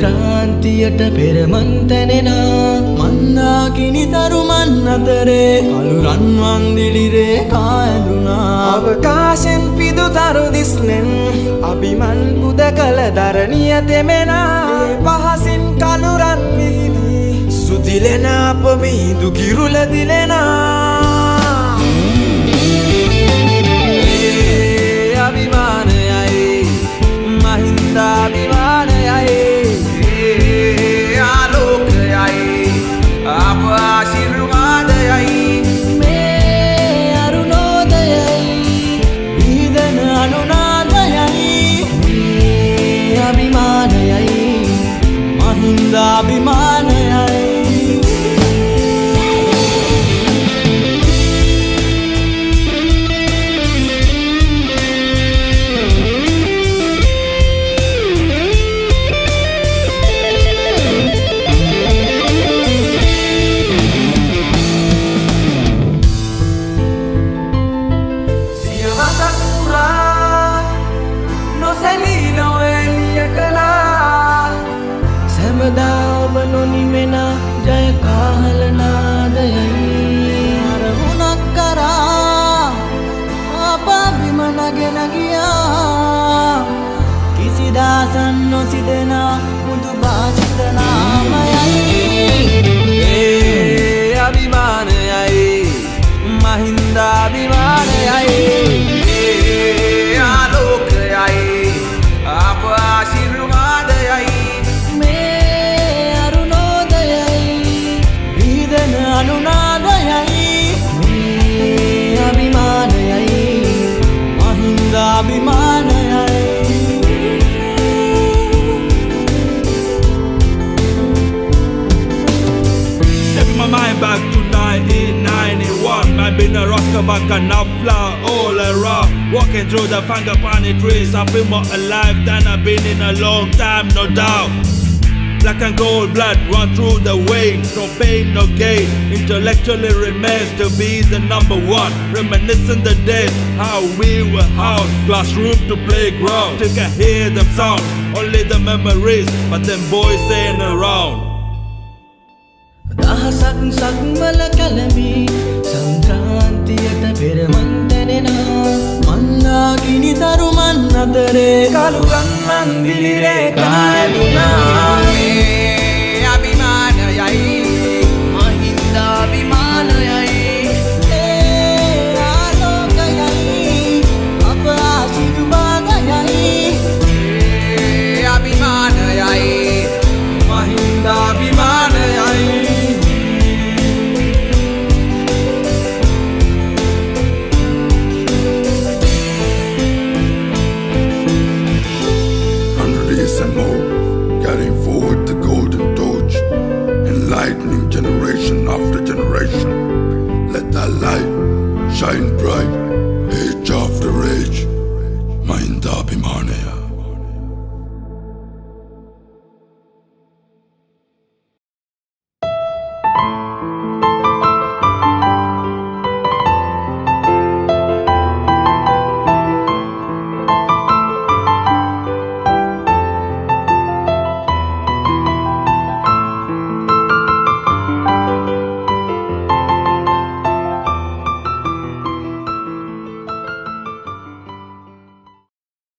සංක්‍රාන්තියට පෙර මන් තැනෙනා මන්දාකිනි තරුමන් අතරේ කළු රන්වන් දිලිරේ කායදුනා අවකාශෙන් පිදු තරු දිස්නෙන් අභිමන් පුද කළ දරණිය තෙමෙනා පහසින් කළු රන් විහිදී සුදිලෙන අප මිහිදු කිරුල දිලෙනා අභිමානයයි මහින්දාභිමානයයි ආලෝකයයි අප ආශිර්වාදයයි මේ අරුණෝදයයි විහිදෙන අනුනාදයයි මේ අභිමානයයි මහින්දාභිමානයයි නොනිවෙන ජය කාහලනාදයයි අරමුණක් කරා අප බිමනගෙන ගියා කිසිදාසන් නොසිදෙන මුදු භාෂිත නාමයයි ඒ අභිමානයයි මහින්දාභිමානයයි ඒ ආලෝකයයි අප ආශිර්වාදයයි අනුනාදයයි මේ අභිමානයයි මහින්දාභිමානයයි Step my mind back to 1991. I've been a rocker back and up all around. Walking through the Frangipani trees, I feel more alive than I've been in a long time, no doubt. Black and gold blood run through the veins, no pain, no gain. Intellectually remains to be the number one. Reminiscing the days, how we were out, classroom to playground. Till I hear them sound, only the memories, but them boys ain't around. දහසක් සක්වල කැලමි සංක්‍රාන්තියට පෙර මන් තැනෙනා මන්දාකිනි තරුමන් අතරේ කළු රන්වන් දිලිරේ කායදුනා මේ අභිමානයයි මහින්දාභිමානයයි ඒ ආලෝකයයි අප ආශිර්වාදයයි ඒ අභිමානයයි මහින්දාභිමානයයි 100 years and more, carrying forward the golden torch, enlightening generation after generation. Let that light shine bright, age after age. Mahindabhimanaya.